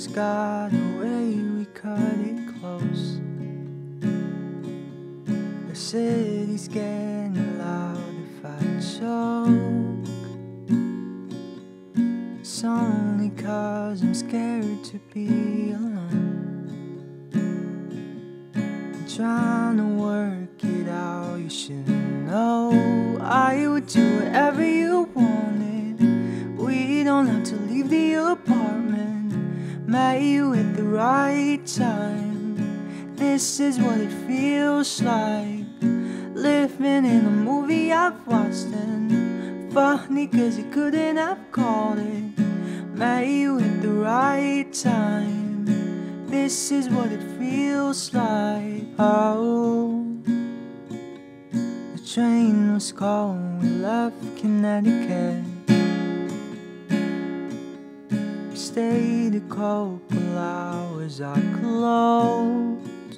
got away, we cut it close. The city's getting loud if I choke. It's only 'cause I'm scared to be alone. I'm trying to work it out, you should know I would do whatever you wanted. We don't have to leave the apartment. Met you at the right time. This is what it feels like, living in a movie I've watched. And funny 'cause you couldn't have called it. Met you at the right time. This is what it feels like. Oh, the train was cold, we left Connecticut. We stayed a couple hours, our clothes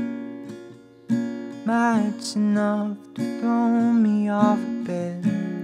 matched enough to throw me off a bit.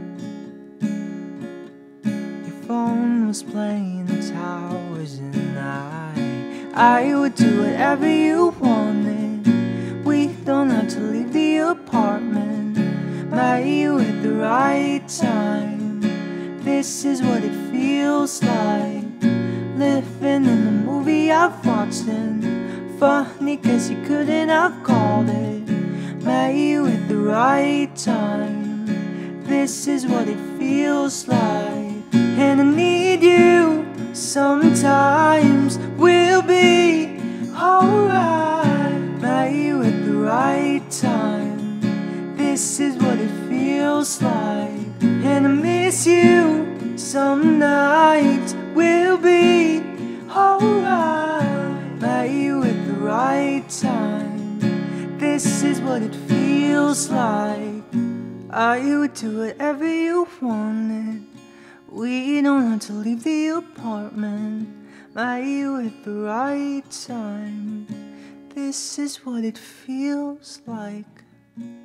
Your phone was playing the towers and I would do whatever you wanted. We don't have to leave the apartment. Met you at the right time. This is what it feels like, living in the movie I've watched. And funny 'cause you couldn't have called it. Met you at the right time. This is what it feels like. And I need you sometimes. We'll be alright. Met you at the right time. This is what it feels like. And I miss you some nights. We'll be alright. Met you at the right time. This is what it feels like. I would do whatever you wanted. We don't have to leave the apartment. Met you at the right time. This is what it feels like.